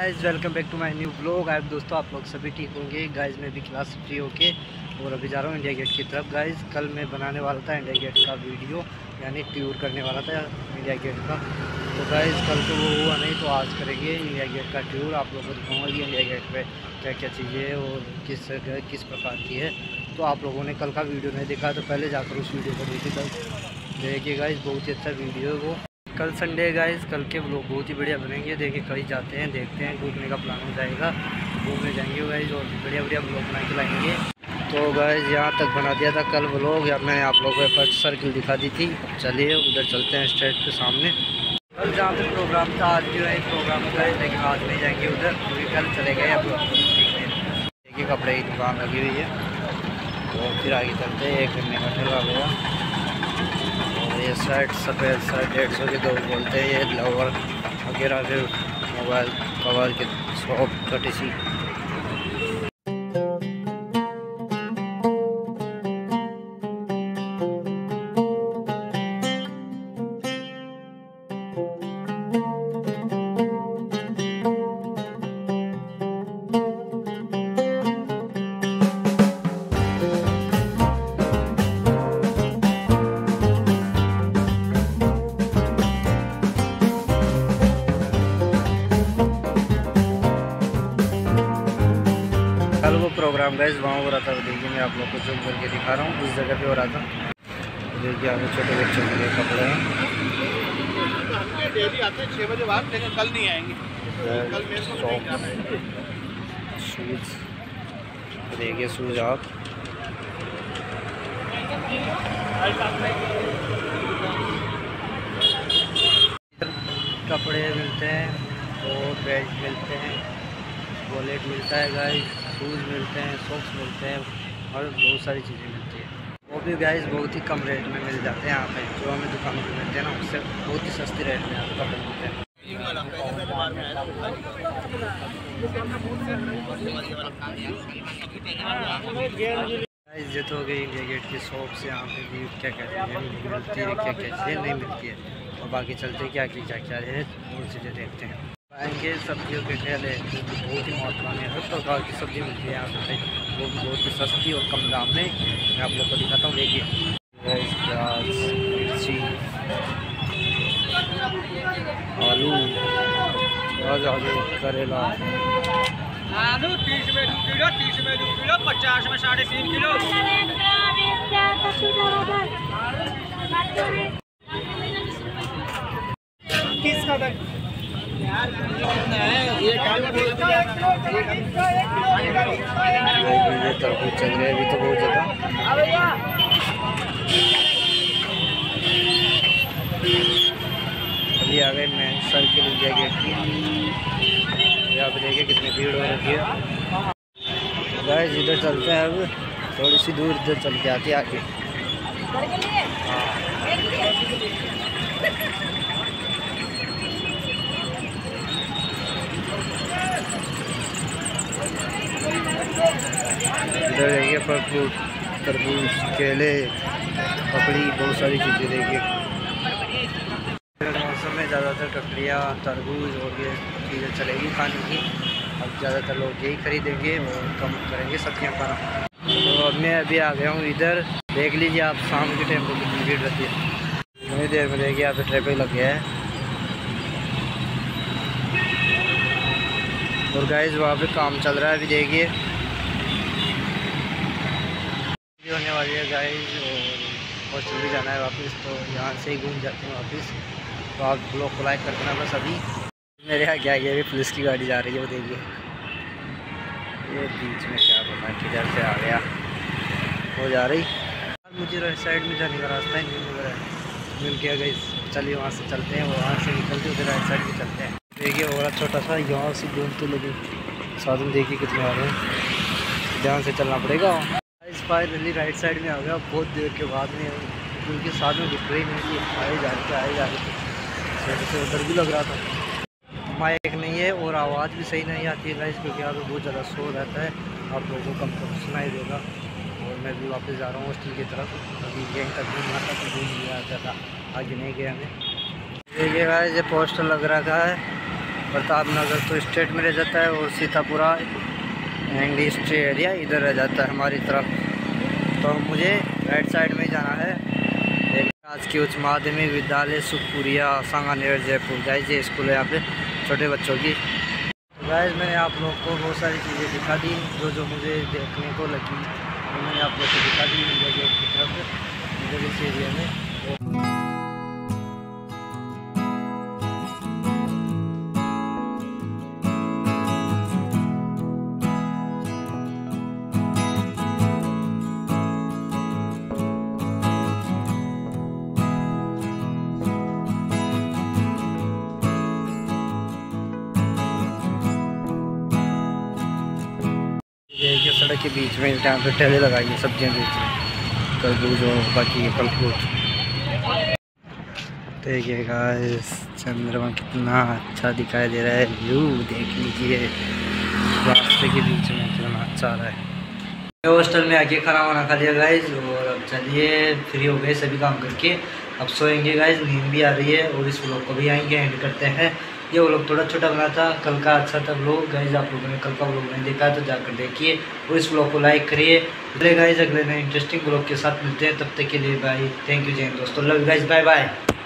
Guys, welcome back to my new blog. आप दोस्तों, आप लोग सभी ठीक होंगे। गाइज़ मैं भी क्लास फ्री होके और अभी जा रहा हूँ इंडिया गेट की तरफ। गाइज़ कल मैं बनाने वाला था इंडिया गेट का वीडियो, यानी टूर करने वाला था इंडिया गेट का। तो गाइज़ कल तो वो हुआ नहीं, तो आज करेंगे इंडिया गेट का टूर। आप लोगों को दिखाऊँगा कि इंडिया गेट पर क्या क्या चीज़ें हैं और किस प्रकार की है। तो आप लोगों ने कल का वीडियो नहीं देखा तो पहले जाकर उस वीडियो को देखिए गाइज़, बहुत ही अच्छा वीडियो है वो। कल संडे है गाइज़, कल के व्लॉग बहुत ही बढ़िया बनेंगे। देखिए कहीं जाते हैं, देखते हैं, घूमने का प्लान हो जाएगा, घूमने जाएंगे गाइज़ और बढ़िया बढ़िया व्लॉग बना के लाएंगे। तो गाइज़ यहाँ तक बना दिया था कल व्लॉग, या मैंने आप लोगों को फर्स्ट सर्किल दिखा दी थी। चलिए उधर चलते हैं स्ट्रेट के सामने। कल जहाँ पे प्रोग्राम था आज भी वही प्रोग्राम था, लेकिन आज नहीं जाएंगे उधर, क्योंकि कल चले गए आप लोग। देखिए कपड़े की दुकान लगी हुई है, तो फिर आगे चलते हैं। 1 घंटे का ठहरा गया। और ये शर्ट सफ़ेद शर्ट 150 के 2 बोलते हैं। ये लोवर वगैरह, फिर मोबाइल कवर के शॉप छोटी सी। कल वो प्रोग्राम गाइस वहाँ हो रहा था, देखिए मैं आप लोग को जूम करके दिखा रहा हूँ, उस जगह पे हो रहा था। देखिए आगे छोटे बच्चों के लिए कपड़े हैं। डेली आते हैं 6 बजे बाद, लेकिन कल नहीं आएंगे। कल मेरे को शूज़ देखिए, शूज़ आप कपड़े मिलते हैं और बेल्ट मिलते हैं, वॉलेट मिलता है गाइस, शूज़ मिलते हैं, सॉक्स मिलते हैं और बहुत सारी चीज़ें मिलती हैं। वो भी गाइस बहुत ही कम रेट में मिल जाते हैं यहाँ पे, जो हमें दुकानों पे मिलते हैं ना, उससे बहुत ही सस्ती रेट में यहाँ पे कपड़े मिलते हैं। गाइस ये तो हो गई इंडिया गेट की शॉप से, यहाँ पे भी क्या क्या चीज़ें मिलती है, क्या क्या चीज़ें नहीं मिलती है, और बाकी चलते क्या क्या है वो चीज़ें देखते हैं। आएंगे सब्जियों के ठेले, बहुत ही मात्रा में हर प्रकार की सब्ज़ी मिलती है यहाँ पे, वो भी बहुत ही सस्ती और कम दाम में। मैं आप लोग को दिखाता हूँ, देखिए प्याज, मिर्ची, आलू, आलू, करेला, आलू 30 में 2 किलो, 30 में 2 किलो, 50 में 3.5 किलो। ये तरबूज चल रहे हैं अभी तो बहुत ज़्यादा। अभी आ गए मेन सर्किल इंडिया गेट की। यहाँ पे देखिए कितनी भीड़ हो रखी है। गाइस इधर चलते हैं, अब थोड़ी सी दूर इधर चल के आते आगे। इधर देखिए फल, तरबूज, केले, ककड़ी, बहुत सारी चीज़ें देखिए। मौसम में ज़्यादातर ककड़ियाँ, तरबूज और ये चीज़ें चलेगी खाने की। अब ज़्यादातर लोग यही खरीदेंगे और कम करेंगे सब्जियाँ खाना। तो अब मैं अभी आ गया हूँ इधर। देख लीजिए आप, शाम के टाइम पर कितनी भीड़ रहती है। थोड़ी देर में देखिए यहाँ पे ट्रैफिक लग गया है। और गाइस वहाँ पे काम चल रहा है, अभी देखिए होने वाली है गाइस, और हॉस्टल भी जाना है वापस, तो यहाँ से ही घूम जाते हैं वापस। तो आप ब्लॉग को लाइक कर देना बस। अभी मेरे यहाँ क्या गया, पुलिस की गाड़ी जा रही है, वो देखिए। ये बीच में क्या पता किधर से आ गया, वो जा रही। मुझे राइट साइड में जाने का रास्ता ही नहीं मिल गया गाइस। चलिए वहाँ से चलते हैं, वहाँ से निकलते उधर राइट साइड में चलते हैं। देखिए और छोटा सा यहाँ से घूमते लगे साधन, देखिए कितने आ रहे हैं, ध्यान से चलना पड़ेगा। फाइनली राइट साइड में आ गया, बहुत देर के बाद में, उनके साधन दिख रही नहीं थी, आए जा रहे थे। उधर भी लग रहा था, माइक नहीं है और आवाज़ भी सही नहीं आती है गाइस, क्योंकि यहाँ पे बहुत ज़्यादा शोर रहता है, आप लोगों को कम सुनाई देगा। और मैं भी वापस जा रहा हूँ हॉस्टल की तरफ। अभी यहीं तक घूमना था तो घूम लिया था, आगे नहीं गया मैं। देखिए गाइस ये पोस्टर लग रखा है प्रतापनगर तो स्टेट में रह जाता है और सीतापुरा इंडस्ट्री एरिया इधर रह जाता है हमारी तरफ। तो मुझे राइट साइड में जाना है। राजकीय उच्च माध्यमिक विद्यालय सुखपुरिया सांगानेर जयपुर। गाइस ये स्कूल है यहाँ पे छोटे बच्चों की। तो गाइस मैंने आप लोग को बहुत सारी चीज़ें दिखा दी जो मुझे देखने को लगी, तो मैंने आप लोग को दिखा दी इंडिया गेट की तरफ इधर इस एरिया में। देखिए सड़क के बीच में जहाँ पे ठेले लगाइए सब्जियाँ बेच रहे हैं, तरबूज और बाकी के फल फ्रूट। देखिए गाइस चंद्रमा कितना अच्छा दिखाई दे रहा है, व्यू देख लीजिए रास्ते के बीच में कितना अच्छा आ रहा है। हॉस्टल में आके खाना वाना खा लिया गाइस और अब चलिए फ्री हो गए सभी काम करके, अब सोएंगे गाइस, नींद भी आ रही है और इस व्लॉग को भी आएंगे एंड करते हैं। ये व्लॉग थोड़ा छोटा बना था, कल का अच्छा था व्लॉग गाइस, आप लोगों ने कल का व्लॉग नहीं देखा तो जाकर देखिए और इस व्लॉग को लाइक करिए। अगले गाइस अगले नए इंटरेस्टिंग व्लॉग के साथ मिलते हैं, तब तक के लिए bye, thank you Jai Hind दोस्तों, love you guys, bye bye.